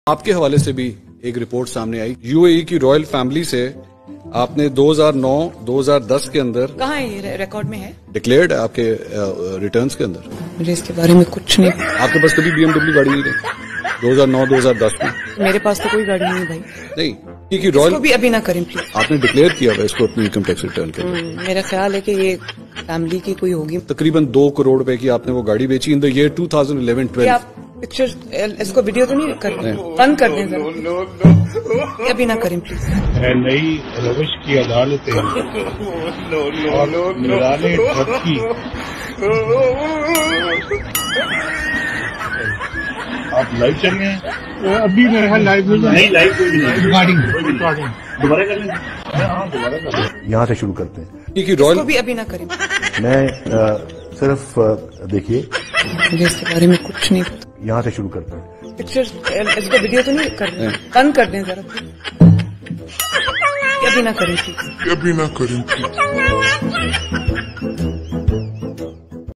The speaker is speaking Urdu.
آپ کے حوالے سے بھی ایک رپورٹ سامنے آئی، یو اے ای کی رائل فیملی سے آپ نے 2009-2010 کے اندر کہاں ہے یہ ریکارڈ میں ہے؟ ڈکلیئرڈ آپ کے ریٹرنز کے اندر؟ مجھے اس کے بارے میں کچھ نہیں. آپ کے پاس کبھی بی ایم ڈبلیو گاڑی نہیں رہی 2009-2010 میں؟ میرے پاس تو کوئی گاڑی نہیں بھائی. نہیں کیونکہ رائل بھی ابھی نہ کریں پلیز. آپ نے ڈکلیئر کیا ہوا اس کو اپنی انکم ٹیکس ریٹرن کے اندر. میرا خیال ہے کہ یہ فیملی کی کوئی ہوگی. تقریباً 2 کروڑ روپے کی آپ نے وہ گاڑی بیچی ان دا ایئر 2011-12. آپ پکچر اس کو ویڈیو تو نہیں کرتے؟ بند کر دیں ذرا. ابھی نہ کریں پلیز. نئی روش کی عدالتیں اور نگرانی ٹرک کی آپ لائیو چل رہے ہیں؟ ابھی میرے خیال لائیو نہیں، لائیو دوبارہ کر لیں. یہاں سے شروع کرتے ہیں کیونکہ رائل بھی ابھی نہ کریں. میں صرف دیکھیے مجھے اس کے بارے میں کچھ نہیں پتا. یہاں سے شروع کرتے ہیں. پکچر اس کو ویڈیو تو نہیں کرتے؟ بند کر دیں ذرا. ابھی نہ کریں پلیز.